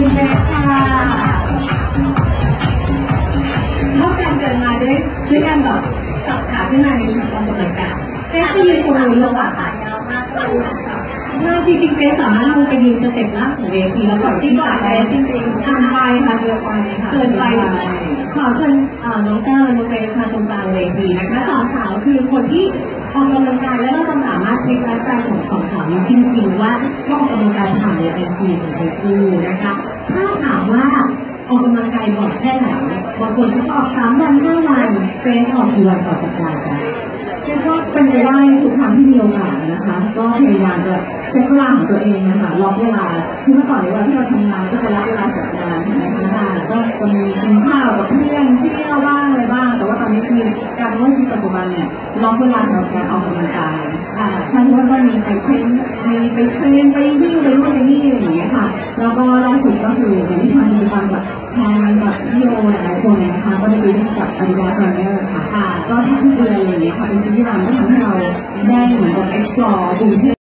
คุณเบสค่ะชอบการเดินมาด้วยการแบบสับขาขึ้นมาในชุดออกกำลังกายเบสไปยืนตรงนู้นเลยค่ะขายาวมากเลยจริงๆเบสสามารถลงไปยืนสเต็ปล่างของเวทีแล้วกดที่ก่อนไปจริงๆทำไปค่ะเกินไปค่ะเกินไปขอเชิญน้องเต้ยน้องเบสมาตรงกลางเวทีนะคะสองสาวคือคนที่ออกกำลังกายแล้วเราจะสามารถเช็คไลฟ์สไตล์ของสองสาวนี้จริงๆว่าออกกำลังกายผ่านในเป็นทีของทั้งคู่นะคะถ้าถามว่าออกกำลังกายบ่อยแค่ไหนบางคนก็ออก3 วัน 5 วันเฟสออกกี่วันต่อสัปดาห์คะเรียกว่าเป็นไปได้ทุกครั้งที่มีโอกาสนะคะก็พยายามจะเซตเวลาของตัวเองนะคะล็อกเวลาคือเมื่อก่อนในวันที่เราทำงานก็จะล็อกเวลาจัดงานนะคะก็จะมีกินข้าวกับเพื่อนเที่ยวบ้างอะไรบ้างแต่ว่าตอนนี้คือการว่าชีวิตปัจจุบันเนี่ยล็อกเวลาสำหรับการออกกำลังกายใช่เพราะว่าก็มีไปเทรนไปวิ่งไปนู่นไปนี่อะไรอย่างเงี้ยค่ะแล้วก็ล่าสุดก็คือในที่ทำกิจกรรมกับแทนกับพี่โยหลายคนนะคะก็ได้ไปวิ่งกับอาดิดาสรันเนอร์ค่ะก็ทุกเดือนอะไรอย่างเงี้ยค่ะเป็นสิ่งที่เราทำให้เราได้เหมือนกับ explore กรุงเทพ